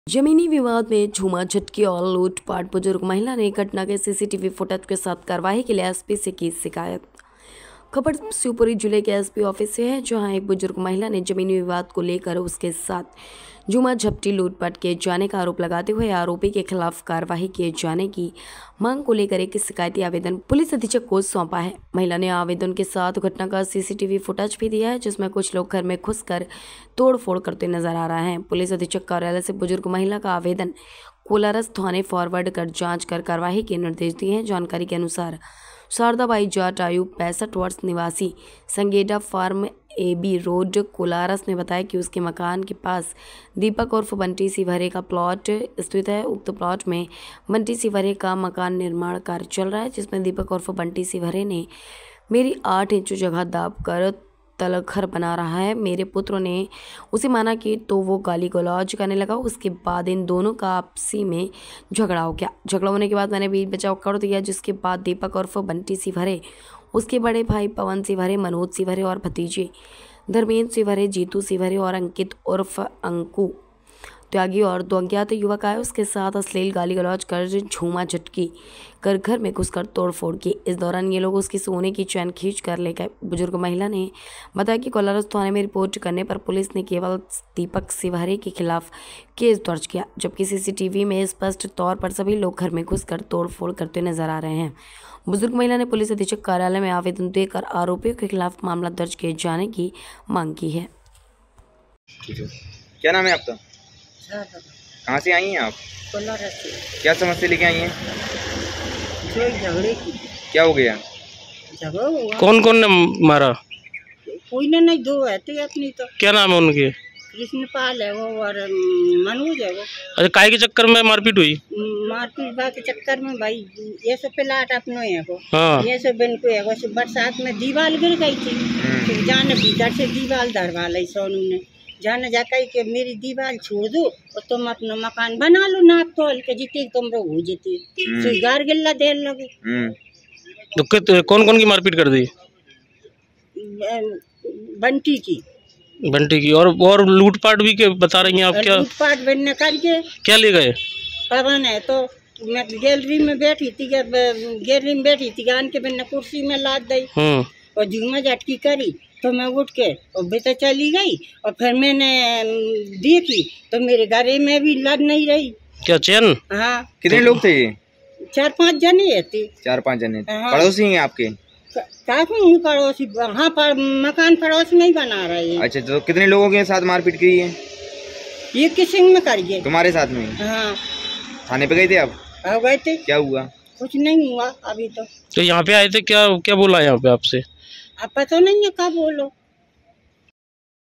जमीनी विवाद में झूमा झटकी और लूटपाट। बुजुर्ग महिला ने घटना के सीसीटीवी फुटेज के साथ कार्रवाई के लिए एसपी से की शिकायत। खबर शिवपुरी जिले के एसपी ऑफिस से है, जहां एक बुजुर्ग महिला ने जमीनी विवाद को लेकर उसके साथ झूमा झपटी लूटपाट किए जाने का आरोप लगाते हुए आरोपी के खिलाफ कार्रवाई किए जाने की मांग को लेकर एक शिकायती आवेदन पुलिस अधीक्षक को सौंपा है। महिला ने आवेदन के साथ घटना का सीसीटीवी फुटेज भी दिया है, जिसमें कुछ लोग घर में घुसकर तोड़फोड़ करते नजर आ रहे हैं। पुलिस अधीक्षक कार्यालय से बुजुर्ग महिला का आवेदन कोलारस थाने फॉरवर्ड कर जांच कर कार्रवाई के निर्देश दिए हैं। जानकारी के अनुसार शारदाबाई जाट आयु 65 वर्ष निवासी Sangeda farm AB road Kolaras ने बताया कि उसके मकान के पास दीपक उर्फ बंटी सिवरे का प्लॉट स्थित है। उक्त प्लॉट में बंटी सिवरे का मकान निर्माण कार्य चल रहा है, जिसमें दीपक उर्फ बंटी सिवरे ने मेरी 8 इंच जगह दाब कर तलघर बना रहा है। मेरे पुत्र ने उसे माना कि तो वो गाली गलौज करने लगा। उसके बाद इन दोनों का आपसी में झगड़ा हो गया। झगड़ा होने के बाद मैंने बीच बचाव कर दिया, जिसके बाद दीपक उर्फ बंटी सिवरे, उसके बड़े भाई पवन सिवरे, मनोज सिवरे और भतीजे धर्मेंद्र सिवरे, जीतू सिवरे और अंकित उर्फ अंकु त्यागी और 2 अज्ञात युवक आए। उसके साथ अश्लील गाली गलौज कर झूमा झटकी कर घर में घुसकर तोड़फोड़ की। इस दौरान ये लोग उसकी सोने की चैन खींच कर ले गए। बुजुर्ग महिला ने बताया कि कोलारस थाने में रिपोर्ट करने पर पुलिस ने केवल दीपक सिवरे के खिलाफ केस दर्ज किया, जबकि सीसीटीवी में स्पष्ट तौर पर सभी लोग घर में घुसकर तोड़फोड़ करते नजर आ रहे हैं। बुजुर्ग महिला ने पुलिस अधीक्षक कार्यालय में आवेदन देकर आरोपियों के खिलाफ मामला दर्ज किए जाने की मांग की है। क्या नाम है आपका? कहाँ से आई हैं आप? कोलारस से। क्या समस्या लेके आई हैं? झगड़े की। क्या हो गया? झगड़ा हुआ। कौन कौन ने मारा? कोई ने नहीं, 2 रहते अपनी। तो क्या नाम है उनके? कृष्णपाल है वो और मनोज है वो। अच्छा, काय के चक्कर में मारपीट हुई? मारपीट के चक्कर में भाई ये सब प्लाट अपनो है वो। हाँ। ये सब इनको है वो। बरसात में दीवार गिर गई थी, तो जाने भीतर से दीवार धरवा ली सोनू ने। जाने जाकर के मेरी दीवार छोड़ दो और तुम अपना मकान बना लो, नाप तोल के जितने तुम लोग हो जेती स्वीकार गिल्ला दे लोगे। तो कौन कौन की मारपीट कर दी? बंटी की। बंटी की। और लूटपाट भी के बता रही हैं आप? क्या लूटपाट बनने करके क्या ले गए? पवन है तो मैं गैलरी में बैठी थी, गान के मैंने कुर्सी में लाद दी और झूमा झटकी करी, तो मैं उठ के और भीतर चली गई। और फिर मैंने देखी तो मेरे घर में भी लग नहीं रही। क्या चैन? हाँ। कितने लोग थे ये? 4-5 जने थे। 4-5 जने। हाँ। पड़ोसी हैं आपके? काफी पड़ोसी। हाँ, पर मकान पड़ोस में ही बना रहे हैं। अच्छा, तो कितने लोगों के साथ मारपीट की है? ये किसिंग में करिए। तुम्हारे साथ में? हाँ। थाने पे गए थे आप? गए थे। क्या हुआ? कुछ नहीं हुआ अभी तो। तो यहाँ पे आए थे, क्या क्या बोला यहाँ पे आपसे? अब पता नहीं है, कब बोलो।